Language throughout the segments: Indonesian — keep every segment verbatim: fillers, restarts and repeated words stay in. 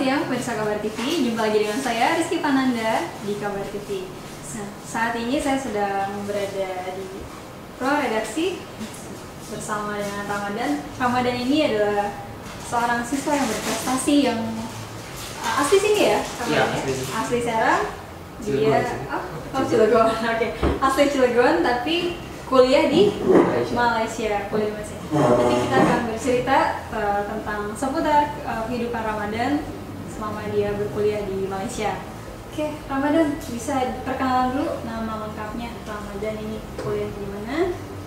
siang pemirsa Kabar T V, jumpa lagi dengan saya Rizky Pananda di Kabar T V. Nah, saat ini saya sedang berada di ruang redaksi bersama dengan Ramadan. Ramadan ini adalah seorang siswa yang berprestasi yang uh, asli sini ya? Iya, asli. Asli Serang. Dia, Cilegon. oh, oh Cilegon, oke. Okay. Asli Cilegon tapi kuliah di Malaysia. Malaysia, kuliah di Malaysia. Nanti kita akan bercerita uh, tentang seputar uh, kehidupan Ramadan selama dia berkuliah di Malaysia. Oke, Ramadan, bisa perkenalan dulu nama lengkapnya Ramadan ini kuliah di mana?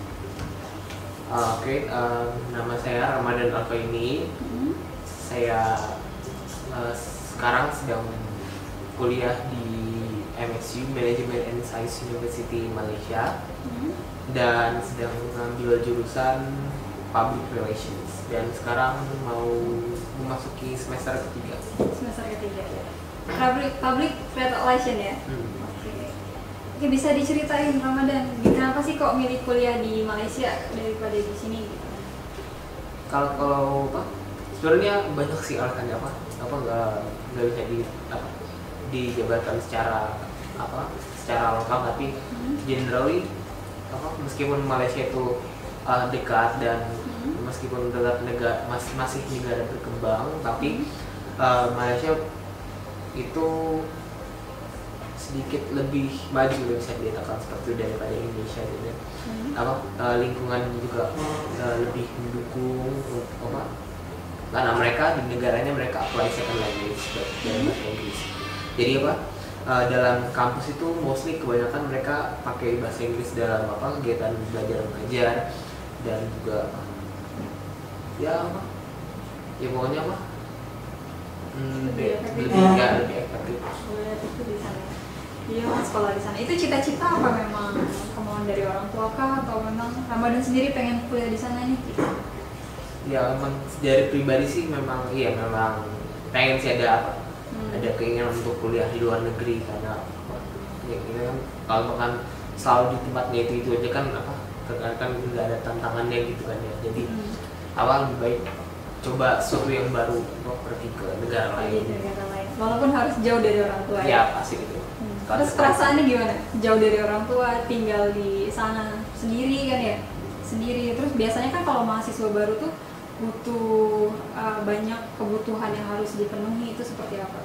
Uh, Oke, okay, uh, nama saya Ramadan Alfaini. Hmm. Saya uh, sekarang sedang kuliah di M S U Management and Science University Malaysia Hmm. dan sedang mengambil jurusan Public Relations dan sekarang mau memasuki semester ketiga. Semester ketiga. Public Public Relation ya. Hmm. Oke. Oke, bisa diceritain Ramadan, kenapa sih kok milih kuliah di Malaysia daripada di sini? Gitu? Kalau kalau apa? Sebenarnya banyak sih alasannya apa? Apa nggak nggak bisa di apa dijabarkan secara apa? Secara lengkap, tapi Hmm. generally apa? Meskipun Malaysia itu uh, dekat dan Hmm. meskipun tetap negara masih masih negara berkembang, tapi Hmm. uh, Malaysia itu sedikit lebih maju bisa dikatakan seperti itu daripada Indonesia gitu. Hmm. Apa uh, lingkungan juga uh, lebih mendukung untuk apa? Karena mereka di negaranya mereka apply second language dalam bahasa Inggris. Jadi apa? Uh, dalam kampus itu mostly kebanyakan mereka pakai bahasa Inggris dalam apa kegiatan belajar mengajar dan juga ya apa? Ya pokoknya apa? Hmm, Lebih efektif. lebih ya, lebih efektif. Kuliah itu di sana. Iya, mas sekolah di sana. Itu cita-cita apa memang kemauan dari orang tua kah atau memang Ramadan sendiri pengen kuliah di sana nih? Ya memang dari pribadi sih memang iya memang pengen sih ada apa? Hmm. Ada keinginan untuk kuliah di luar negeri karena apa, ya kita kan kalau makan selalu di tempatnya itu itu aja kan apa kan kan nggak ada tantangannya gitu kan ya, jadi Hmm. awal lebih baik coba sesuatu yang baru untuk pergi ke negara Pergi lain. ke negara lain. Walaupun harus jauh dari orang tua Ya pasti itu. Hmm. Kalau Terus perasaannya gimana? Jauh dari orang tua, tinggal di sana sendiri kan ya? Sendiri. Terus biasanya kan kalau mahasiswa baru tuh butuh uh, banyak kebutuhan yang harus dipenuhi, itu seperti apa?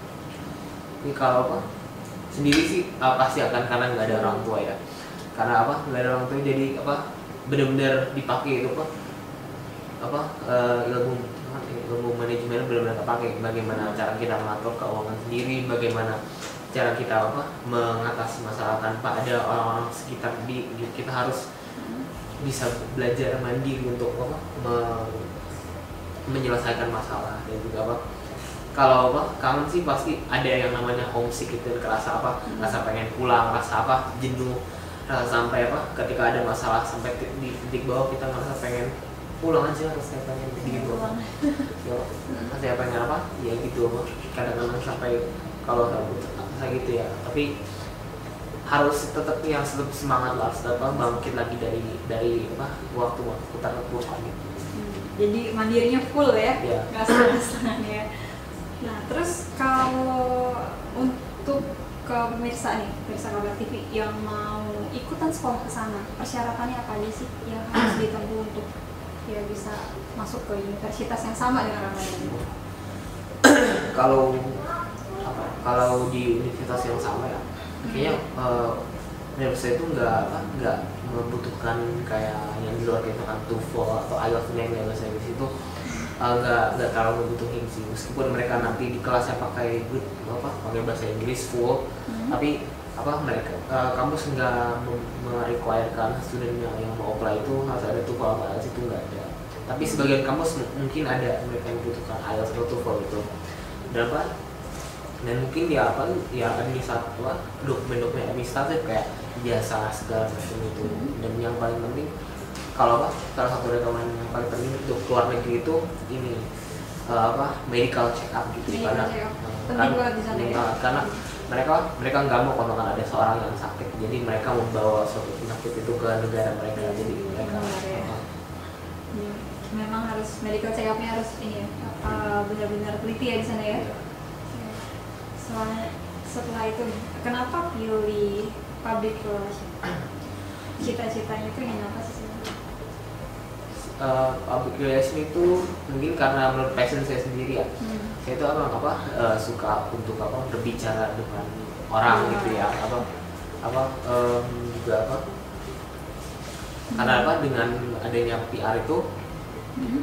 Ini kalau apa sendiri sih uh, pasti akan karena nggak ada orang tua ya, karena apa nggak ada orang tua jadi apa benar-benar dipakai itu apa apa uh, ilmu ilmu manajemen benar-benar kepake bagaimana cara kita mengatur keuangan sendiri, bagaimana cara kita apa mengatasi masalah tanpa ada orang-orang sekitar di kita harus bisa belajar mandiri untuk apa me- menyelesaikan masalah dan juga apa kalau apa kangen sih pasti ada yang namanya homesick itu, kerasa apa Hmm. rasa pengen pulang, rasa apa jenuh, rasa sampai apa ketika ada masalah sampai ti- di titik bawah kita ngerasa pengen pulang aja, rasanya pengen di gitu Pulang. ya rasanya pengen apa ya gitu apa kadang-kadang sampai kalau kayak gitu ya, tapi harus tetap yang tetap semangat lah, tetap bangkit lagi dari dari apa waktu waktu terpuruk gitu. Hmm. Jadi mandirinya full ya, Iya. nggak setengah-setengah ya. Nah, terus kalau untuk ke pemirsa nih, pemirsa Kabar T V yang mau ikutan sekolah ke sana, persyaratannya apa aja sih yang harus ditempuh untuk ya bisa masuk ke universitas yang sama dengan Ramadan? Kalau apa kalau di universitas yang sama ya kayaknya uh, universitas itu nggak apa nggak membutuhkan kayak yang di luar gitu kan TOEFL atau I E L T S yang bahasa Inggris itu uh, nggak nggak terlalu membutuhin sih, meskipun mereka nanti di kelasnya pakai good apa pakai bahasa Inggris full, Hmm. tapi apa mereka uh, kampus nggak mem- merequirekan studentnya yang mau apply itu harus ada TOEFL atau I E L T S, itu nggak ada, tapi sebagian kampus m- mungkin ada mereka yang membutuhkan I E L T S atau TOEFL itu dan apa dan mungkin ya apa ya administratif apa dokumen-dokumen administratif kayak jasa segala macam itu, dan yang paling penting kalau apa salah satu rekomendasi yang paling penting untuk keluar negeri itu ini uh, apa medical check up gitu. Medical Karena check up. uh, Penting kan- banget di sana ya. uh, karena mereka mereka nggak mau kalau ada seorang yang sakit, jadi mereka membawa suatu penyakit itu ke negara mereka, jadi mereka Benar ya. uh, Ya, memang harus medical check up-nya harus ini ya, uh, benar-benar teliti ya di sana ya. Iya. Soalnya setelah itu kenapa pilih public relation? Cita-citanya itu ingin apa sih sebenarnya? Uh, public relation itu mungkin karena menurut passion saya sendiri ya. Hmm. Saya itu apa apa uh, suka untuk apa berbicara dengan orang Hmm. gitu ya, apa apa um, juga apa karena apa dengan adanya P R itu Hmm.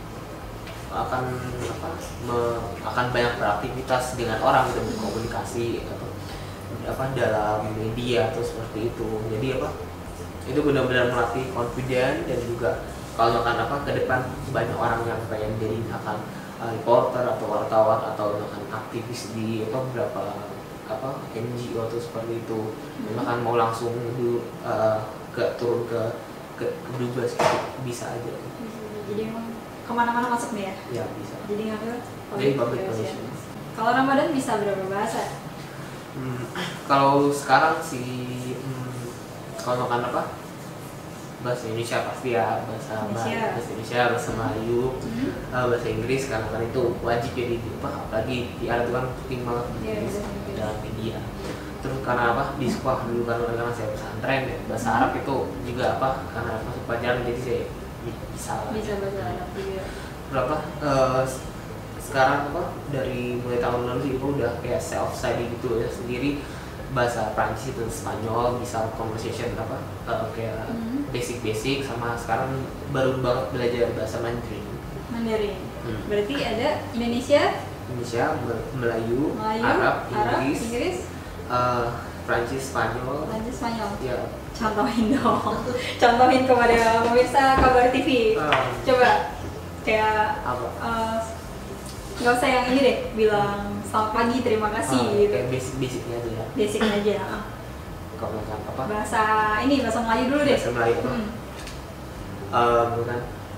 akan apa me- akan banyak beraktivitas dengan orang gitu, berkomunikasi atau apa dalam media atau seperti itu. Jadi apa itu benar-benar melatih confident, dan juga kalau akan apa ke depan banyak orang yang pengen jadi akan uh, reporter atau wartawan atau akan aktivis di apa beberapa apa N G O atau seperti itu, dan akan mau langsung dulu uh, ke turun ke ke, ke dubes gitu, bisa aja. Jadi emang kemana-mana masuk nih ya? Ya bisa. Jadi ngambil Jadi public relation. relations. Kalau Ramadan bisa berapa bahasa? Hmm, kalau sekarang sih hmm, kalau makan apa bahasa Indonesia pasti ya, bahasa Indonesia. bahasa Indonesia, bahasa Melayu, Hmm. uh, bahasa Inggris karena kan itu wajib jadi apa apalagi di ada tuh kan penting banget Iya, di- bahasa Inggris. dalam media. Terus karena apa di sekolah dulu kan karena saya pesantren ya, bahasa Hmm. Arab itu juga apa karena masuk pelajaran jadi saya bisa lah. Bisa bahasa Arab juga. Berapa eh, sekarang apa dari mulai tahun lalu sih aku udah kayak self study gitu ya sendiri, bahasa Prancis dan Spanyol, bisa conversation apa eh, kayak Hmm. basic basic, sama sekarang baru banget belajar bahasa Mandarin. Mandarin. Hmm. Berarti ada Indonesia, Indonesia, Mel- Melayu, Melayu, Arab, Arab, Inggris, Inggris, eh, Prancis, Spanyol, Prancis, Spanyol. ya. Contohin dong. Contohin kepada pemirsa Kabar T V. eh, Coba kayak apa? eh, nggak usah yang ini deh, bilang selamat pagi, terima kasih Eh, gitu. kayak basic basicnya aja ya. Basic aja. ah. Kalau misalkan apa? Bahasa ini bahasa Melayu dulu deh. Bahasa Melayu apa? Hmm. Eh, bukan.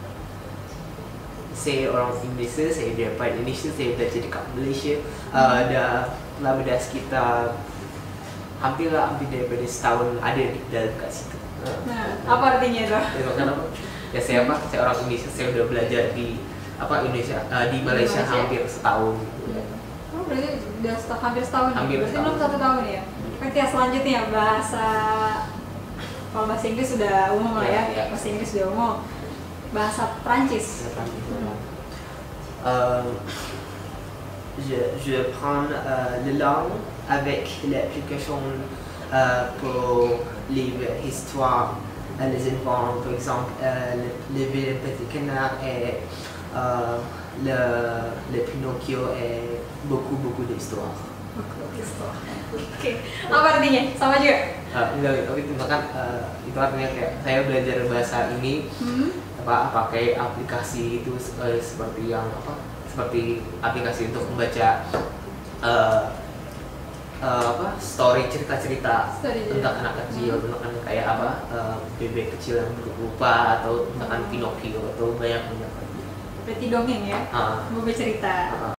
Saya orang Indonesia, saya daripada Indonesia, saya belajar dekat Malaysia. Uh, dah telah beda sekitar hampir lah hampir daripada setahun ada di dalam kat situ. Uh, Nah, apa artinya itu? Ya, makanya apa? Ya saya apa? Saya orang Indonesia, saya udah belajar di apa Indonesia uh, di Malaysia, Malaysia? hampir setahun. Gitu, ya. Oh, berarti udah setahun, hampir setahun ya? Hampir Berarti setahun. belum satu tahun ya? Berarti ya selanjutnya bahasa, kalau bahasa Inggris sudah umum lah ya, Ya, ya. bahasa Inggris sudah umum. Bahasa Prancis. Saya pernah gitu, kan. Euh, je, je prends euh, la langue avec l'application euh, pour livre histoire, euh, les enfants, par exemple, euh, le, le vilain petit canard et euh, le, le Pinocchio et beaucoup beaucoup d'histoires. Oke, apa artinya? Sama juga? Uh, enggak, tapi itu kan uh, itu artinya kayak saya belajar bahasa ini Hmm? apa pakai aplikasi itu eh, seperti yang apa seperti aplikasi untuk membaca eh, eh, apa story cerita-cerita Story tentang cerita. anak kecil, Hmm. tentang kayak apa eh, bebek kecil yang berupa atau tentang Hmm. Pinocchio atau banyak banyak lagi. Berarti dongeng ya? Ah, Mau bercerita. ah.